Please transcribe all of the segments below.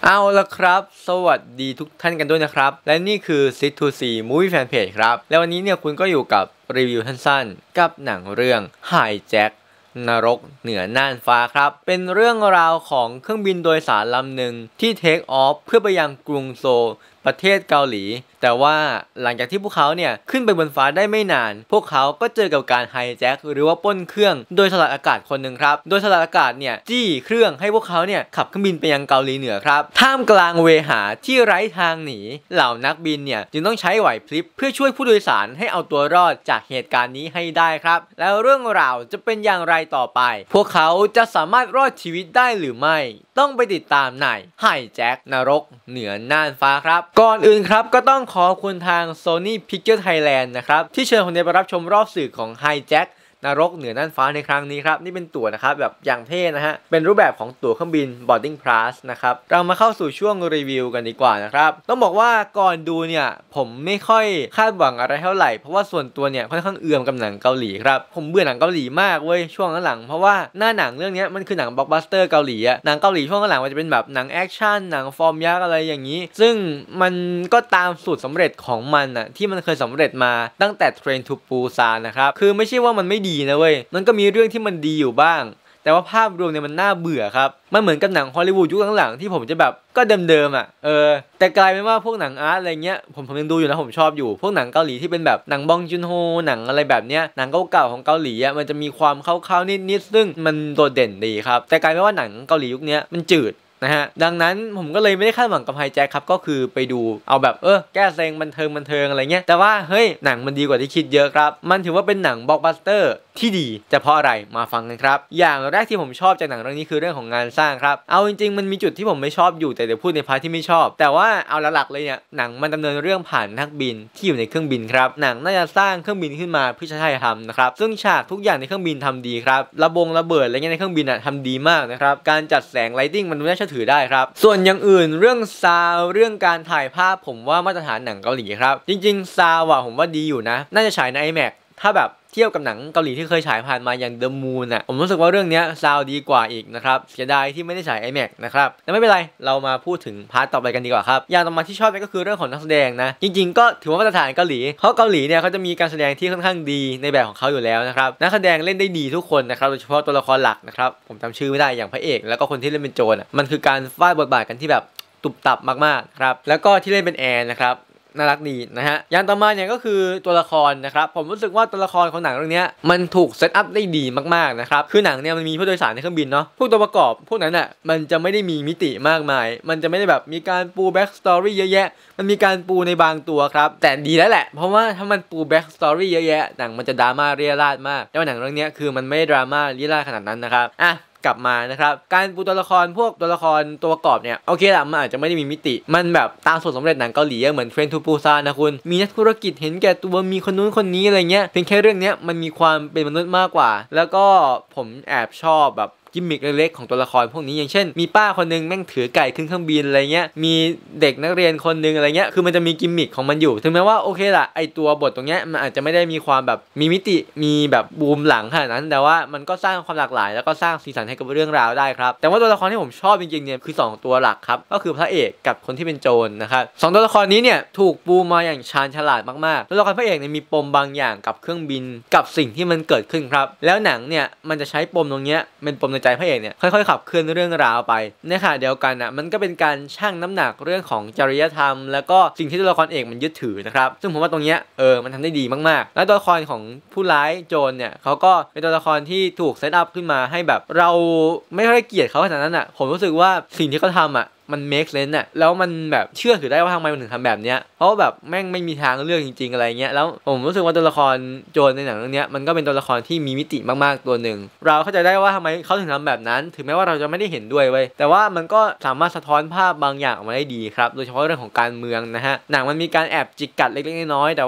เอาละครับสวัสดีทุกท่านกันด้วยนะครับและนี่คือ Sit2C Movie Fan Page ครับแล้ววันนี้เนี่ยคุณก็อยู่กับรีวิวสั้นๆกับหนังเรื่อง Hijack นรกเหนือน่านฟ้าครับเป็นเรื่องราวของเครื่องบินโดยสารลำหนึ่งที่เทคออฟเพื่อไปยังกรุงโซลประเทศเกาหลีแต่ว่าหลังจากที่พวกเขาเนี่ยขึ้นไปบนฟ้าได้ไม่นานพวกเขาก็เจอกับการไฮแจ็คหรือว่าปล้นเครื่องโดยสลัดอากาศคนหนึ่งครับโดยสลัดอากาศเนี่ยจี้เครื่องให้พวกเขาเนี่ยขับเครื่องบินไปยังเกาหลีเหนือครับท่ามกลางเวหาที่ไร้ทางหนีเหล่านักบินเนี่ยจึงต้องใช้ไหวพริบเพื่อช่วยผู้โดยสารให้เอาตัวรอดจากเหตุการณ์นี้ให้ได้ครับแล้วเรื่องราวจะเป็นอย่างไรต่อไปพวกเขาจะสามารถรอดชีวิตได้หรือไม่ต้องไปติดตามในไฮแจ็คนรกเหนือน่านฟ้าครับก่อนอื่นครับก็ต้องขอบคุณทาง Sony Pictures Thailand นะครับที่เชิญคนไปรับชมรอบสื่อของ Hijack นรกเหนือน่านฟ้าในครั้งนี้ครับนี่เป็นตั๋วนะครับแบบอย่างเท่นะฮะเป็นรูปแบบของตั๋วเครื่องบิน boarding pass นะครับเรามาเข้าสู่ช่วงรีวิวกันดีกว่านะครับต้องบอกว่าก่อนดูเนี่ยผมไม่ค่อยคาดหวังอะไรเท่าไหร่เพราะว่าส่วนตัวเนี่ยค่อนข้างเอื่อมกับหนังเกาหลีครับผมเบื่อหนังเกาหลีมากเว้ยช่วงหลังเพราะว่าหน้าหนังเรื่องนี้มันคือหนังบล็อกบัสเตอร์เกาหลีอะหนังเกาหลีช่วงหลังมันจะเป็นแบบหนังแอคชั่นหนังฟอร์มยักษ์อะไรอย่างนี้ซึ่งมันก็ตามสูตรสำเร็จของมันอะที่มันเคยสำเร็จมาตั้งแต่ Train to Busan นะครับคือไม่ใช่ว่ามันไม่ดีนะเว้ยมันก็มีเรื่องที่มันดีอยู่บ้างแต่ว่าภาพรวมเนี่ยมันน่าเบื่อครับมันเหมือนกับหนังฮอลลีวูดยุคหลังๆที่ผมจะแบบก็เดิมๆอ่ะแต่กลายเป็นว่าพวกหนังอาร์ตอะไรเงี้ยผมยังดูอยู่นะผมชอบอยู่พวกหนังเกาหลีที่เป็นแบบหนังบองจุนโฮหนังอะไรแบบเนี้ยหนังเก่าๆของเกาหลีอ่ะมันจะมีความเข้าๆนิดๆซึ่งมันโดดเด่นดีครับแต่กลายเป็นว่าหนังเกาหลียุคนี้มันจืดนะฮะดังนั้นผมก็เลยไม่ได้คาดหวังกับไฮแจ็คครับก็คือไปดูเอาแบบแก้เซ็งบันเทิงอะไรเงี้ยแต่ว่าเฮ้ยหนังมันดีกว่าที่คิดเยอะครับมันถือว่าเป็นหนังบล็อกบัสเตอร์ที่ดีจะเพราะอะไรมาฟังกันครับอย่างแรกที่ผมชอบจากหนังเรื่องนี้คือเรื่องของงานสร้างครับเอาจริงๆมันมีจุดที่ผมไม่ชอบอยู่แต่เดี๋ยวพูดในพาร์ทที่ไม่ชอบแต่ว่าเอาหลักๆเลยเนี่ยหนังมันดำเนินเรื่องผ่านนักบินที่อยู่ในเครื่องบินครับหนังน่าจะสร้างเครื่องบินขึ้นมาเพื่อใช้ทำนะครับซึ่งฉากทุกอย่างในเครื่องบินทำดีครับระเบิดอะไรเงี้ยในเครื่องบินทำดีมากนะครับการจัดแสงไลติ้งมันน่าเชื่อถือได้ครับส่วนอย่างอื่นเรื่องซาวเรื่องการถ่ายภาพผมว่ามาตรฐานหนังเกาหลีครับจริงๆซาวผมว่าดีอยู่นะน่าจะฉายใน IMAX ถ้าแบบเทียบกับหนังเกาหลีที่เคยฉายผ่านมาอย่าง The Moon ผมรู้สึกว่าเรื่องนี้ซาวดีกว่าอีกนะครับเสียดายที่ไม่ได้ฉาย IMAX นะครับแต่ไม่เป็นไรเรามาพูดถึงพาร์ทต่อไปกันดีกว่าครับอย่างต่อมาที่ชอบก็คือเรื่องของนักแสดงนะจริงๆก็ถือว่ามาตรฐานเกาหลีเพราะเกาหลีเนี่ยเขาจะมีการแสดงที่ค่อนข้างดีในแบบของเขาอยู่แล้วนะครับนักแสดงเล่นได้ดีทุกคนนะครับโดยเฉพาะตัวละครหลักนะครับผมจำชื่อไม่ได้อย่างพระเอกแล้วก็คนที่เล่นเป็นโจรมันคือการฟาดบทบาทกันที่แบบตุบตับมากๆครับแล้วก็ที่เล่นเป็นแอนนะครับน่ารักดีนะฮะอย่างต่อมาเนี่ยก็คือตัวละครนะครับผมรู้สึกว่าตัวละครของหนังเรื่องนี้มันถูกเซตอัพได้ดีมากๆนะครับคือหนังเนี่ยมันมีผู้โดยสารในเครื่องบินเนาะพวกตัวประกอบพวกนั้นมันจะไม่ได้มีมิติมากมายมันจะไม่ได้แบบมีการปูแบ็กสตอรี่เยอะแยะมันมีการปูในบางตัวครับแต่ดีแล้วแหละเพราะว่าถ้ามันปูแบ็กสตอรี่เยอะแยะหนังมันจะดราม่าเรียราดมากแต่ว่าหนังเรื่องนี้คือมันไม่ดราม่าเรียราดขนาดนั้นนะครับกลับมานะครับการปูตัวละครพวกตัวละครตัวประกอบเนี่ยโอเคละมันอาจจะไม่ได้มีมิติมันแบบตามสูตรสำเร็จหนังเกาหลีเหมือนเทรนทูปูซานนะคุณมีนักธุรกิจเห็นแก่ตัวมีคนนู้นคนนี้อะไรเงี้ยเพียงแค่เรื่องนี้มันมีความเป็นมนุษย์มากกว่าแล้วก็ผมแอบชอบแบบกิมมิคเล็กๆของตัวละครพวกนี้อย่างเช่นมีป้าคนนึงแม่งถือไก่ขึ้นเครื่องบินอะไรเงี้ยมีเด็กนักเรียนคนนึงอะไรเงี้ยคือมันจะมีกิมมิคของมันอยู่ถึงแม้ว่าโอเคล่ะไอตัวบทตรงเนี้ยมันอาจจะไม่ได้มีความแบบมีมิติมีแบบบูมหลังขนาดนั้นแต่ว่ามันก็สร้างความหลากหลายแล้วก็สร้างสีสันให้กับเรื่องราวได้ครับแต่ว่าตัวละครที่ผมชอบจริงๆเนี่ยคือ2ตัวหลักครับก็คือพระเอกกับคนที่เป็นโจรนะครับ2ตัวละครนี้เนี่ยถูกปูมาอย่างชาญฉลาดมากๆตัวละครพระเอกเนี่ยมีปมบางอย่างกับเครื่องบินกับสิ่งที่มันเกิดขึ้นครับแล้วหนังเนี่ยมันจะใช้ปมตรงเนี้ยเป็นปมในใจพระเอกเนี่ยค่อยๆขับเคลื่อนเรื่องราวไปในขณะเดียวกันมันก็เป็นการชั่งน้ำหนักเรื่องของจริยธรรมแล้วก็สิ่งที่ตัวละครเอกมันยึดถือนะครับซึ่งผมว่าตรงเนี้ยมันทำได้ดีมากๆแล้วตัวละครของผู้ร้ายโจรเนี่ยเขาก็เป็นตัวละครที่ถูกเซตอัพขึ้นมาให้แบบเราไม่ค่อยเกลียดเขาขนาดนั้นผมรู้สึกว่าสิ่งที่เขาทำมัน make sense แล้วมันแบบเชื่อถือได้ว่าทำไมมันถึงทำแบบเนี้ยเพราะแบบแม่งไม่มีทางเลือกจริงๆอะไรเงี้ยแล้วผมรู้สึกว่าตัวละครโจรในหนังเรื่องนี้มันก็เป็นตัวละครที่มีมิติมากๆตัวหนึ่งเราเข้าใจได้ว่าทำไมเขาถึงทำแบบนั้นถึงแม้ว่าเราจะไม่ได้เห็นด้วยเว้ยแต่ว่ามันก็สามารถสะท้อนภาพบางอย่างออกมาได้ดีครับโดยเฉพาะเรื่องของการเมืองนะฮะหนังมันมีการแอบจิกกัดเล็กๆน้อยๆแต่ว่า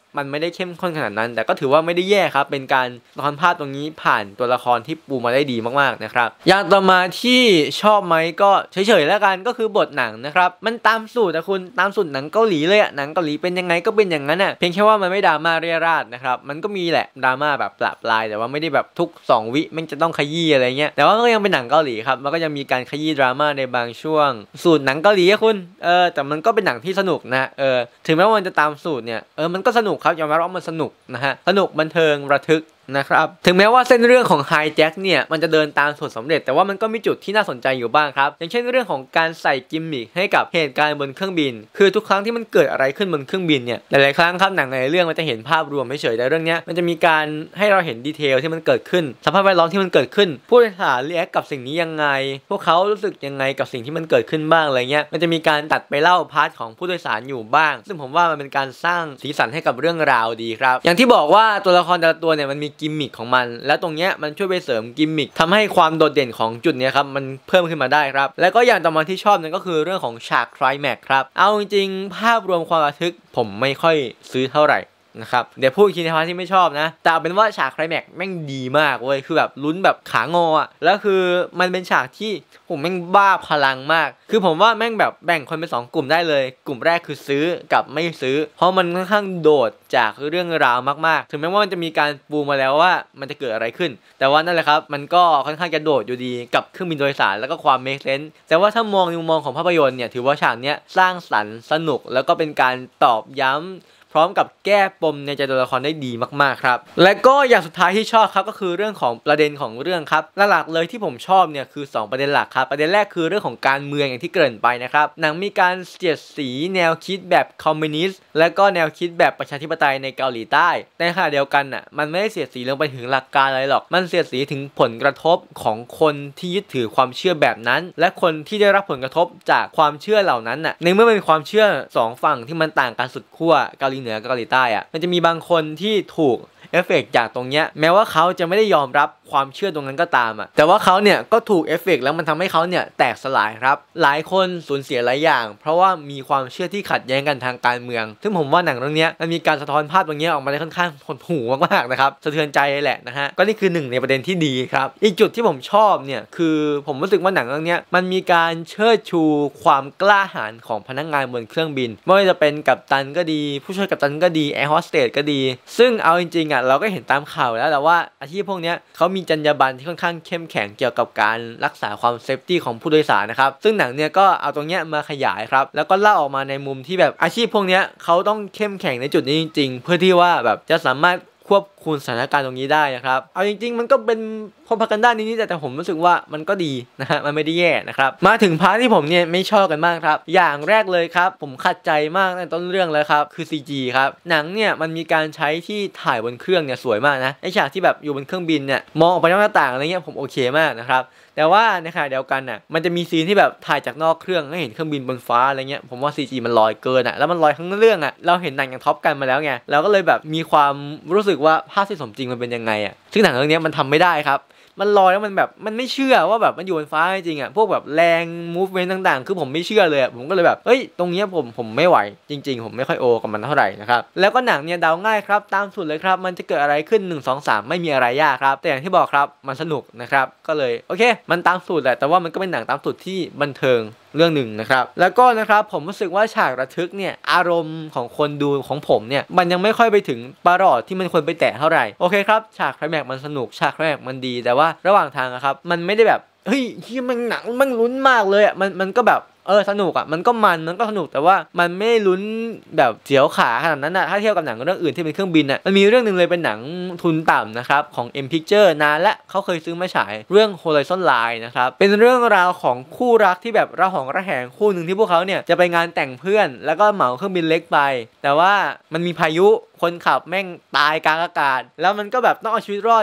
มันไม่ได้เข้มข้นขนาดนั้นแต่ก็ถือว่าไม่ได้แย่ครับเป็นการสะท้อนภาพตรงนี้ผ่านตัวละครที่ปูมาได้ดีมากๆนะครับอย่างต่อมาที่ชอบไหมก็เฉยๆแล้วกันก็คือบทหนังนะครับมันตามสูตรนะคุณตามสูตรหนังเกาหลีเลยอะหนังเกาหลีเป็นยังไงก็เป็นอย่างนั้นอะเพียงแค่ว่ามันไม่ดราม่าเรี่ยราดนะครับมันก็มีแหละดราม่าแบบปลายแต่ว่าไม่ได้แบบทุก2 วิมันจะต้องขยี้อะไรเงี้ยแต่ว่าก็ยังเป็นหนังเกาหลีครับมันก็ยังมีการขยี้ดราม่าในบางช่วงสูตรหนังเกาหลีคุณแต่มันก็เป็นหนังที่สนุกนะถึงแม้ว่ามันจะตามสูตรเนี่ยมันก็สนุกครับยอมรับว่ามันสนุกนะฮะสนุกบันเทิงระทึกนะครับถึงแม้ว่าเส้นเรื่องของไฮแจ็คเนี่ยมันจะเดินตามสูตรสำเร็จแต่ว่ามันก็มีจุดที่น่าสนใจอยู่บ้างครับอย่างเช่นเรื่องของการใส่กิมมิคให้กับเหตุการณ์บนเครื่องบินคือทุกครั้งที่มันเกิดอะไรขึ้นบนเครื่องบินเนี่ยหลายๆครั้งครับหนังในเรื่องมันจะเห็นภาพรวมเฉยๆแต่เรื่องนี้มันจะมีการให้เราเห็นดีเทลที่มันเกิดขึ้นสภาพแวดล้อมที่มันเกิดขึ้นผู้โดยสารรีแอคกับสิ่งนี้ยังไงพวกเขารู้สึกยังไงกับสิ่งที่มันเกิดขึ้นบ้างอะไรเงี้ยมันจะมีการตัดไปเล่าพาร์ทของผู้โดยสารอยู่บ้างซึ่งผมว่ามันเป็นการสร้างสีสันให้กับเรื่องราวดีครับอย่างที่บอกว่าตัวละครแต่ละตัวเนี่ยมันมีกิมมิคของมันและตรงเนี้ยมันช่วยไปเสริมกิมมิคทำให้ความโดดเด่นของจุดนี้ครับมันเพิ่มขึ้นมาได้ครับแล้วก็อย่างต่อมาที่ชอบนั่นก็คือเรื่องของฉากไคลแม็กซ์ครับเอาจริงๆภาพรวมความระทึกผมไม่ค่อยซื้อเท่าไหร่นะครับเดี๋ยวพูดอีกทีในพาร์ทที่ไม่ชอบนะแต่เอาเป็นว่าฉากไคลแม็กซ์แม่งดีมากเว้ยคือแบบลุ้นแบบขางออ่ะแล้วคือมันเป็นฉากที่ผมแม่งบ้าพลังมากคือผมว่าแม่งแบบแบ่งคนเป็น2 กลุ่มได้เลยกลุ่มแรกคือซื้อกับไม่ซื้อเพราะมันค่อนข้างโดดจากเรื่องราวมากๆถึงแม้ว่ามันจะมีการปูมาแล้วว่ามันจะเกิดอะไรขึ้นแต่ว่านั่นแหละครับมันก็ค่อนข้างจะโดดอยู่ดีกับเครื่องบินโดยสารแล้วก็ความเมคเซนส์แต่ว่าถ้ามองในมุมมองของภาพยนตร์เนี่ยถือว่าฉากเนี้ยสร้างสรรค์สนุกแล้วก็เป็นการตอกย้ำพร้อมกับแก้ปมในใจตัวละครได้ดีมากๆครับและก็อย่างสุดท้ายที่ชอบครับก็คือเรื่องของประเด็นของเรื่องครับหลักๆเลยที่ผมชอบเนี่ยคือ2 ประเด็นหลักครับประเด็นแรกคือเรื่องของการเมืองอย่างที่เกริ่นไปนะครับหนังมีการเสียดสีแนวคิดแบบคอมมิวนิสต์และก็แนวคิดแบบประชาธิปไตยในเกาหลีใต้ในขณะเดียวกันน่ะมันไม่ได้เสียดสีลงไปถึงหลักการอะไรหรอกมันเสียดสีถึงผลกระทบของคนที่ยึดถือความเชื่อแบบนั้นและคนที่ได้รับผลกระทบจากความเชื่อเหล่านั้นน่ะในเมื่อมันเป็นความเชื่อ2 ฝั่งที่มันต่างกันสุดขั้วเกาหลีเหนือกับเกาหลีใต้มันจะมีบางคนที่ถูกเอฟเฟกต์จากตรงเนี้ยแม้ว่าเขาจะไม่ได้ยอมรับความเชื่อตรงนั้นก็ตามแต่ว่าเขาเนี่ยก็ถูกเอฟเฟกต์แล้วมันทำให้เขาเนี่ยแตกสลายครับหลายคนสูญเสียหลายอย่างเพราะว่ามีความเชื่อที่ขัดแย้งกันทางการเมืองซึ่งผมว่าหนังเรื่องนี้มันมีการสะท้อนภาพตรงนี้ออกมาได้ค่อนข้างหดหู่มากๆนะครับสะเทือนใจเลยแหละนะฮะก็นี่คือ1 ในประเด็นที่ดีครับอีกจุดที่ผมชอบเนี่ยคือผมรู้สึกว่าหนังเรื่องนี้มันมีการเชิดชูความกล้าหาญของพนักงานบนเครื่องบินไม่ว่าจะเป็นกัปตันก็ดีผู้ช่วยกัปตันก็ดีแอร์โฮสเตสก็ดีซึ่งเอาจริงๆเราก็เห็นตามข่าวแล้วแต่ว่าอาชีพพวกนี้เขามีจรรยาบรรณที่ค่อนข้างเข้มแข็งเกี่ยวกับการรักษาความเซฟตี้ของผู้โดยสารนะครับซึ่งหนังเนี่ยก็เอาตรงเนี้ยมาขยายครับแล้วก็เล่าออกมาในมุมที่แบบอาชีพพวกนี้เขาต้องเข้มแข็งในจุดนี้จริงๆเพื่อที่ว่าแบบจะสามารถควบคุมสถานการณ์ตรงนี้ได้นะครับเอาจริงๆมันก็เป็นพอพักันด้านนี้แต่ผมรู้สึกว่ามันก็ดีนะฮะมันไม่ได้แย่นะครับมาถึงพาร์ทที่ผมเนี่ยไม่ชอบกันมากครับอย่างแรกเลยครับผมขัดใจมากในต้นเรื่องแล้วครับคือ CG ครับหนังเนี่ยมันมีการใช้ที่ถ่ายบนเครื่องเนี่ยสวยมากนะไอฉากที่แบบอยู่บนเครื่องบินเนี่ยมองออกไปนอกหน้าต่างอะไรเงี้ยผมโอเคมากนะครับแต่ว่าในขณะเดียวกันมันจะมีซีนที่แบบถ่ายจากนอกเครื่องให้เห็นเครื่องบินบนฟ้าอะไรเงี้ยผมว่า CG มันลอยเกินแล้วมันลอยทั้งเรื่องเราเห็นหนังอย่างท็อปกันมาแล้วไงเราก็เลยแบบมีความรู้สึกว่าภาพที่สมจริงมันเป็นยังไงซึ่งหนังเรื่องนี้มันทำไม่ได้ครับมันลอยแล้วมันแบบมันไม่เชื่อว่าแบบมันอยู่บนฟ้าจริงพวกแบบแรง movement ต่างๆคือผมไม่เชื่อเลยผมก็เลยแบบเฮ้ยตรงนี้ผมไม่ไหวจริงๆผมไม่ค่อยโอกับมันเท่าไหร่นะครับแล้วก็หนังเนี่ยเดาง่ายครับตามสูตรเลยครับมันจะเกิดอะไรขึ้น1 2 3ไม่มีอะไรยากครับแต่อย่างที่บอกครับมันสนุกนะครับก็เลยโอเคมันตามสูตรแหละแต่ว่ามันก็เป็นหนังตามสูตรที่บันเทิงเรื่องหนึ่งนะครับแล้วก็นะครับผมรู้สึกว่าฉากระทึกเนี่ยอารมณ์ของคนดูของผมเนี่ยมันยังไม่ค่อยไปถึงประหลอดที่มันควรไปแตะเท่าไหร่โอเคครับฉากไคลแม็กซ์มันสนุกฉากไคลแม็กซ์มันดีแต่ว่าระหว่างทางครับมันไม่ได้แบบเฮ้ยที่มันหนังมันลุ้นมากเลยมันก็แบบสนุกมันก็สนุกแต่ว่ามันไม่ลุ้นแบบเสียวขาขนาดนั้นถ้าเทียบกับหนังเรื่องอื่นที่เป็นเครื่องบินมันมีเรื่องนึงเลยเป็นหนังทุนต่ำนะครับของ M Picture นานและเขาเคยซื้อมาฉายเรื่อง Horizon Line นะครับเป็นเรื่องราวของคู่รักที่แบบระหองระแหงคู่หนึ่งที่พวกเขาเนี่ยจะไปงานแต่งเพื่อนแล้วก็เหมาเครื่องบินเล็กไปแต่ว่ามันมีพายุคนขับแม่งตายกลางอากาศแล้วมันก็แบบต้องเอาชีวิตรอดจากเค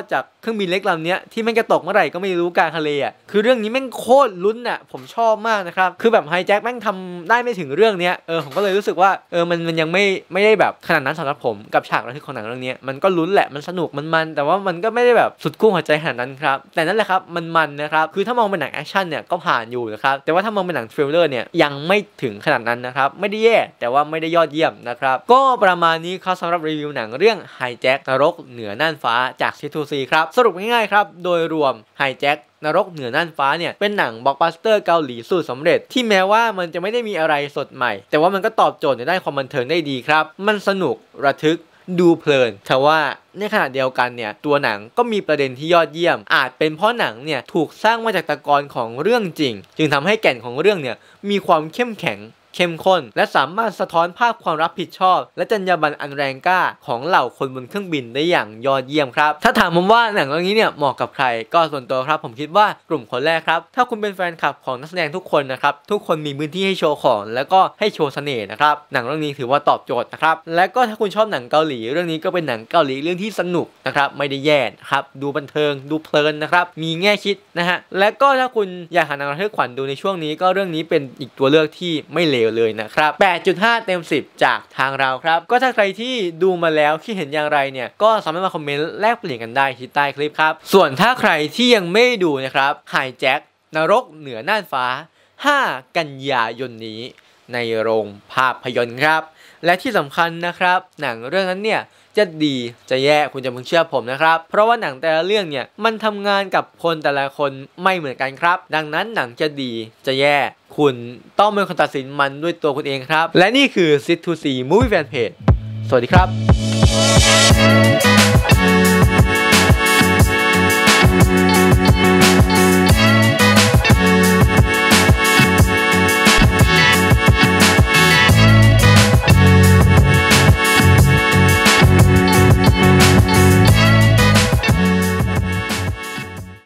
เครื่องบินเล็กลำนี้ที่แม่งจะตกเมื่อไหร่ก็ไม่รู้กลางทะเลอ่ะคือเรื่องนี้แม่งโคตรลุ้นอ่ะผมชอบมากนะครับคือแบบไฮแจ็คแม่งทำได้ไม่ถึงเรื่องเนี้ยผมก็เลยรู้สึกว่ามันยังไม่ได้แบบขนาดนั้นสำหรับผมกับฉากระทึกของหนังเรื่องนี้มันก็ลุ้นแหละมันสนุกมันแต่ว่ามันก็ไม่ได้แบบสุดกู้หัวใจขนาดนั้นครับแต่นั่นแหละครับมันนะครับคือถ้ามองเป็นหนังแอคชั่นเนี่ยก็ผ่านอยู่นะครับแต่ว่าถ้ามองเป็นหนังทริลเลอร์เนี่ยยังไม่ถึงขนาดนั้นนะครับไม่ได้แย่แต่ว่าไม่ได้ยอดเยี่ยมนะครับก็ประมาณนี้ครับสำหรับรีวิวหนังเรื่องไฮแจ็คนรกเหนือน่านฟ้าจากC2Cครับสรุปง่ายๆครับโดยรวมไฮแจ็คนรกเหนือน่านฟ้าเนี่ยเป็นหนังบล็อกบัสเตอร์เกาหลีสูตรสำเร็จที่แม้ว่ามันจะไม่ได้มีอะไรสดใหม่แต่ว่ามันก็ตอบโจทย์ในด้านความบันเทิงได้ดีครับมันสนุกระทึกดูเพลินแต่ว่าในขณะเดียวกันเนี่ยตัวหนังก็มีประเด็นที่ยอดเยี่ยมอาจเป็นเพราะหนังเนี่ยถูกสร้างมาจากตะกอนของเรื่องจริงจึงทำให้แก่นของเรื่องเนี่ยมีความเข้มแข็งเข้มข้นและสามารถสะท้อนภาพความรับผิดชอบและจรรยาบรรณอันแรงกล้าของเหล่าคนบนเครื่องบินได้อย่างยอดเยี่ยมครับถ้าถามผมว่าหนังเรื่องนี้เนี่ยเหมาะกับใครก็ส่วนตัวครับผมคิดว่ากลุ่มคนแรกครับถ้าคุณเป็นแฟนคลับของนักแสดงทุกคนนะครับทุกคนมีพื้นที่ให้โชว์ของแล้วก็ให้โชว์เสน่ห์นะครับหนังเรื่องนี้ถือว่าตอบโจทย์นะครับและก็ถ้าคุณชอบหนังเกาหลีเรื่องนี้ก็เป็นหนังเกาหลีเรื่องที่สนุกนะครับไม่ได้แย่ครับดูบันเทิงดูเพลินนะครับมีแง่คิดนะฮะและก็ถ้าคุณอยากหาหนังระทึกขวัญดูในช่วงนี้ก็เรื่องนี้เป็นอีกตัวเลือกที่ไม่เลวเลยนะครับ8.5 เต็ม 10จากทางเราครับก็ถ้าใครที่ดูมาแล้วคิดเห็นอย่างไรเนี่ยก็สามารถมาคอมเมนต์แลกเปลี่ยนกันได้ที่ใต้คลิปครับส่วนถ้าใครที่ยังไม่ดูนะครับไฮแจ็คนรกเหนือน่านฟ้า5 กันยายนนี้ในโรงภาพยนตร์ครับและที่สำคัญนะครับหนังเรื่องนั้นเนี่ยจะดีจะแย่คุณจะมึงเชื่อผมนะครับเพราะว่าหนังแต่ละเรื่องเนี่ยมันทำงานกับคนแต่ละคนไม่เหมือนกันครับดังนั้นหนังจะดีจะแย่คุณต้องเป็นคนตัดสินมันด้วยตัวคุณเองครับและนี่คือ Sit2C Movie Fan Page สวัสดีครับ